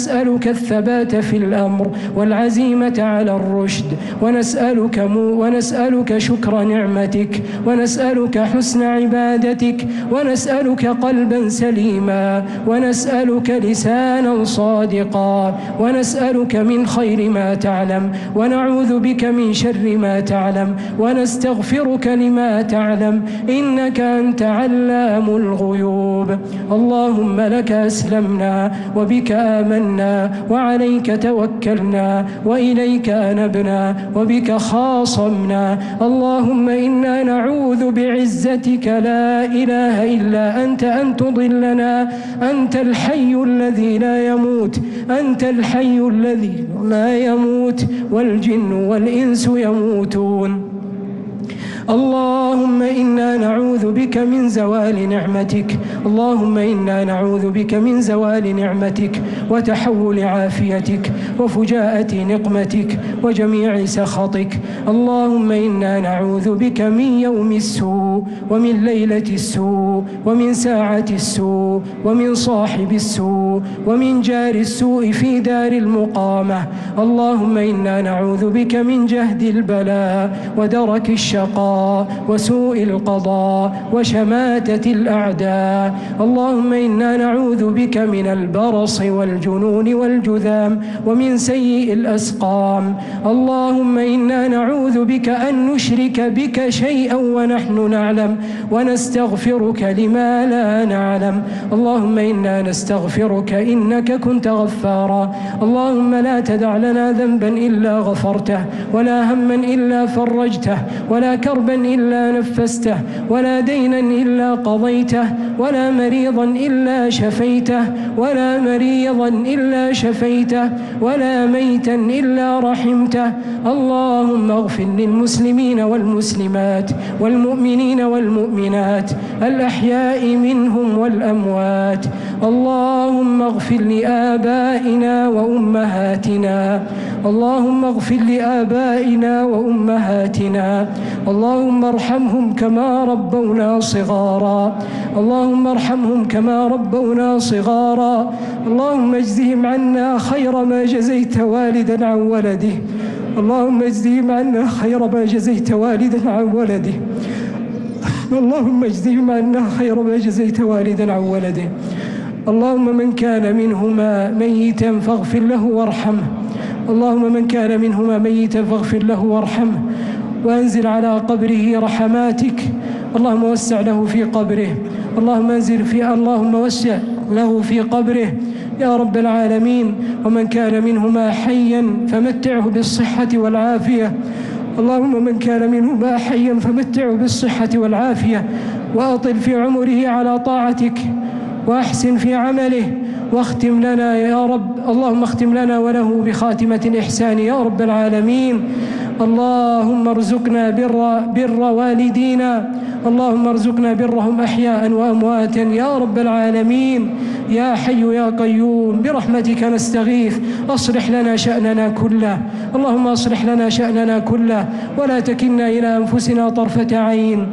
ونسألك الثبات في الأمر والعزيمة على الرشد، ونسألك شكر نعمتك، ونسألك حسن عبادتك، ونسألك قلبا سليما، ونسألك لسانا صادقا، ونسألك من خير ما تعلم، ونعوذ بك من شر ما تعلم، ونستغفرك لما تعلم، إنك أنت علام الغيوب. اللهم لك أسلمنا وبك آمنا وعليك توكلنا وإليك أنبنا وبك خاصمنا. اللهم إنا نعوذ بعزتك لا إله إلا أنت أن تضلنا. أنت الحي الذي لا يموت، أنت الحي الذي لا يموت، والجن والإنس يموتون. اللهم إنا نعوذ بك من زوال نعمتك، اللهم إنا نعوذ بك من زوال نعمتك وتحول عافيتك وفجاءة نقمتك وجميع سخطك. اللهم إنا نعوذ بك من يوم السوء ومن ليلة السوء ومن ساعة السوء ومن صاحب السوء ومن جار السوء في دار المقامة. اللهم إنا نعوذ بك من جهد البلاء ودرك الشقاء وسوء القضاء وشماتة الأعداء. اللهم إنا نعوذ بك من البرص والجنون والجذام ومن سيء الأسقام. اللهم إنا نعوذ بك أن نشرك بك شيئا ونحن نعلم، ونستغفرك لما لا نعلم. اللهم إنا نستغفرك إنك كنت غفارا. اللهم لا تدع لنا ذنبا إلا غفرته، ولا هما إلا فرجته، ولا كربا إلا نفسته، ولا دينا إلا قضيته، ولا مريضا إلا شفيته، ولا مريضا إلا شفيته، ولا ميتا إلا رحمته. اللهم اغفر للمسلمين والمسلمات والمؤمنين والمؤمنات الأحياء منهم والأموات. اللهم اغفر لآبائنا وأمهاتنا، اللهم اغفر لآبائنا وأمهاتنا. اللهم ارحمهم كما ربونا صغارا، اللهم ارحمهم كما ربونا صغارا. اللهم اجزهم عنا خير ما جزيت والدا عن ولده، اللهم اجزهم عنا خير ما جزيت والدا عن ولده، اللهم اجزهم عنا خير ما جزيت والدا عن ولده. اللهم من كان منهما ميتا فاغفر له وارحمه، اللهم من كان منهما ميتا فاغفر له وارحمه، وأنزل على قبره رحماتك. اللهم وسع له في قبره، اللهم وسع له في قبره يا رب العالمين. ومن كان منهما حيا فمتعه بالصحة والعافية، اللهم من كان منهما حيا فمتعه بالصحة والعافية، وأطل في عمره على طاعتك، وأحسن في عمله، واختم لنا يا رب، اللهم اختم لنا وله بخاتمة الإحسان يا رب العالمين. اللهم ارزقنا بر والدينا، اللهم ارزقنا برهم أحياء وأمواتا يا رب العالمين. يا حي يا قيوم برحمتك نستغيث، أصلح لنا شأننا كله، اللهم أصلح لنا شأننا كله، ولا تكلنا إلى أنفسنا طرفة عين.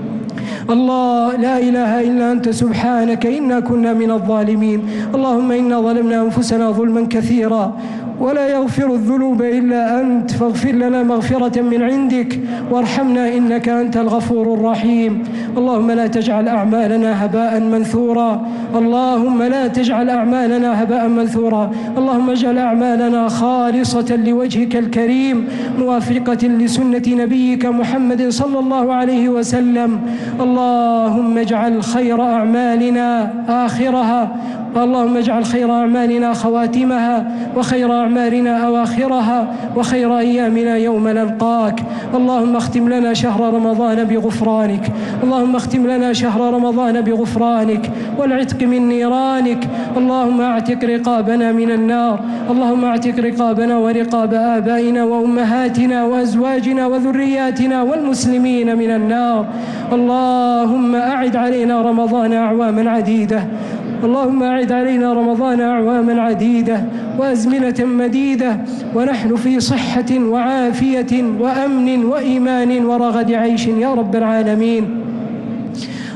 الله لا إله إلا أنت سبحانك إنا كنا من الظالمين. اللهم إنا ظلمنا أنفسنا ظلما كثيرا ولا يغفر الذنوب إلا أنت، فاغفر لنا مغفرة من عندك وارحمنا إنك أنت الغفور الرحيم. اللهم لا تجعل أعمالنا هباء منثورا، اللهم لا تجعل أعمالنا هباء منثورا. اللهم اجعل أعمالنا خالصة لوجهك الكريم موافقة لسنة نبيك محمد صلى الله عليه وسلم. اللهم اجعل خير أعمالنا آخرها، اللهم اجعل خير أعمالنا خواتمها، وخير أعمالنا أواخرها، وخير أيامنا يوم نلقاك. اللهم اختم لنا شهر رمضان بغفرانك، اللهم اختم لنا شهر رمضان بغفرانك والعتق من نيرانك. اللهم اعتق رقابنا من النار، اللهم اعتق رقابنا ورقاب آبائنا وأمهاتنا وأزواجنا وذرياتنا والمسلمين من النار. اللهم أعد علينا رمضان أعواما عديدة، اللهم أعد علينا رمضان أعواما عديدة وأزمنة مديدة، ونحن في صحة وعافية وأمن وإيمان ورغد عيش يا رب العالمين.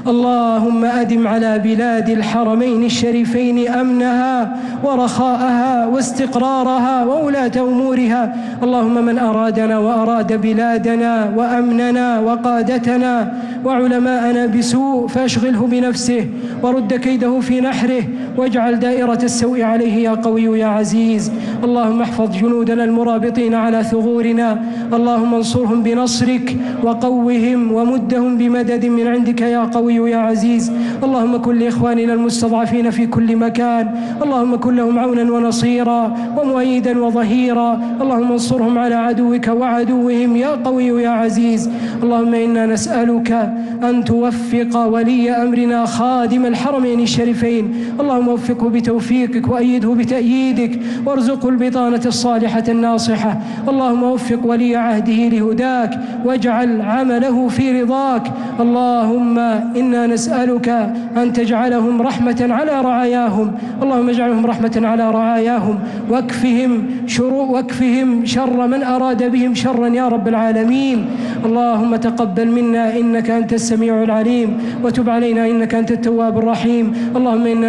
اللهم أدم على بلاد الحرمين الشريفين أمنها ورخاءها واستقرارها وولاة أمورها. اللهم من أرادنا وأراد بلادنا وأمننا وقادتنا وعلماءنا بسوء فاشغله بنفسه ورد كيده في نحره واجعل دائرة السوء عليه يا قوي يا عزيز. اللهم احفظ جنودنا المرابطين على ثغورنا، اللهم انصرهم بنصرك وقوهم ومدهم بمدد من عندك يا قوي يا عزيز. اللهم كن لإخواننا المستضعفين في كل مكان، اللهم كن لهم عونا ونصيرا ومؤيدا وظهيرا. اللهم انصرهم على عدوك وعدوهم يا قوي يا عزيز. اللهم إنا نسألك أن توفق ولي أمرنا خادم الحرمين الشريفين، اللهم وفقه بتوفيقك وأيده بتأييدك وارزقه البطانة الصالحة الناصحة. اللهم وفق ولي عهده لهداك واجعل عمله في رضاك. اللهم إنا نسألك أن تجعلهم رحمة على رعاياهم، اللهم اجعلهم رحمة على رعاياهم واكفهم شر من أراد بهم شرا يا رب العالمين. اللهم تقبل منا إنك أنت السميع العليم وتب علينا إنك أنت التواب الرحيم. اللهم إنا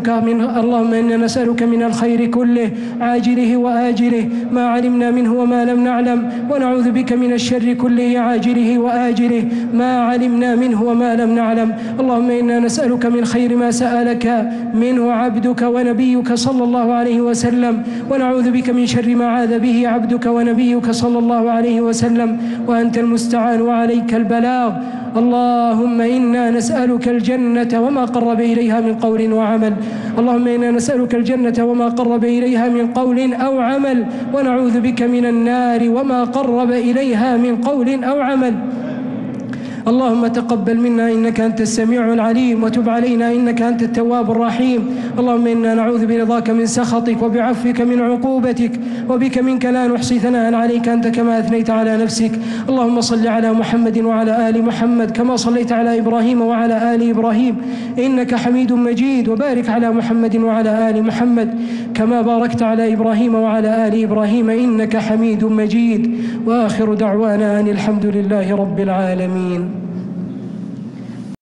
نسألك من الخير كله عاجله وآجله ما علمنا منه وما لم نعلم، ونعوذ بك من الشر كله عاجله وآجله ما علمنا منه وما لم نعلم. اللهم إنا نسألك من خير ما سألك منه عبدك ونبيك صلى الله عليه وسلم، ونعوذ بك من شر ما عاذ به عبدك ونبيك صلى الله عليه وسلم، وأنت المستعان وعليك البلاغ. اللهم إنا نسألك الجنة وما قرب إليها من قول وعمل، اللهم إنا نسألك الجنة وما قرب إليها من قول أو عمل، ونعوذ بك من النار وما قرب إليها من قول أو عمل. اللهم تقبل منا إنك أنت السميع العليم وتب علينا إنك أنت التواب الرحيم. اللهم إنا نعوذ برضاك من سخطك وبعفوك من عقوبتك، وبك منك لا نحصي ثناء عليك أنت كما أثنيت على نفسك. اللهم صل على محمد وعلى آل محمد كما صليت على إبراهيم وعلى آل إبراهيم إنك حميد مجيد، وبارك على محمد وعلى آل محمد كما باركت على إبراهيم وعلى آل إبراهيم إنك حميد مجيد. وآخر دعوانا أن الحمد لله رب العالمين.